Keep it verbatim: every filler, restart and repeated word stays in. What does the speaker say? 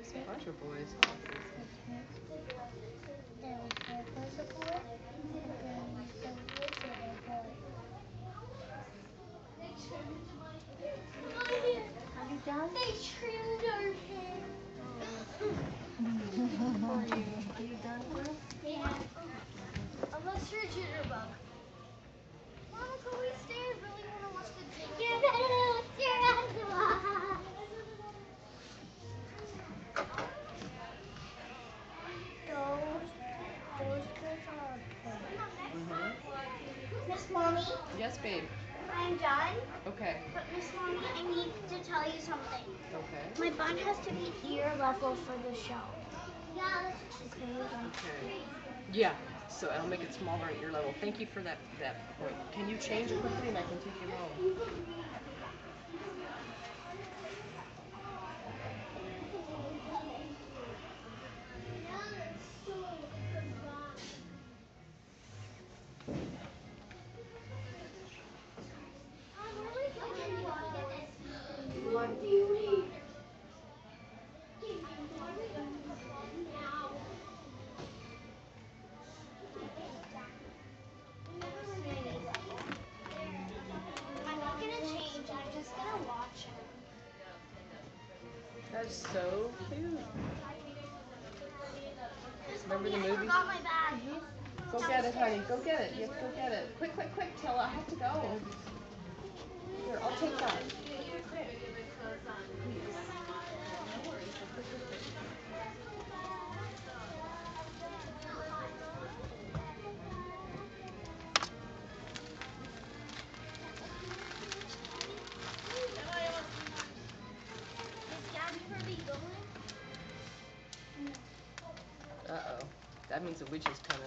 There's a bunch of boys. There's a boy, and then the little boy. Are you done? They trimmed our hair. Are you, are you done, Chris? Yeah. Unless you're a jitterbug. Mama, can we stay? I really want to watch the jitterbug. You're gonna watch your asthma. Those, those kids are Mm-hmm. Miss Mommy? Yes, babe. I'm done. Okay. But Miss Mommy, I need to tell you something. Okay. My bun has to be ear level for the show. Yeah, that's okay. Okay. Yeah. So I'll make it smaller at your level. Thank you for that that point. Can you change it quickly and I can take you home? What do you need? I'm not gonna change, I'm just gonna watch him. That's so cute. Remember the I movie? forgot my bag. Go get it, honey. Go get it. You have to go get it. Quick, quick, quick, Tilla. I have to go. Here, I'll take that. Is Gabby Kirby going? Uh-oh. That means the witch is coming.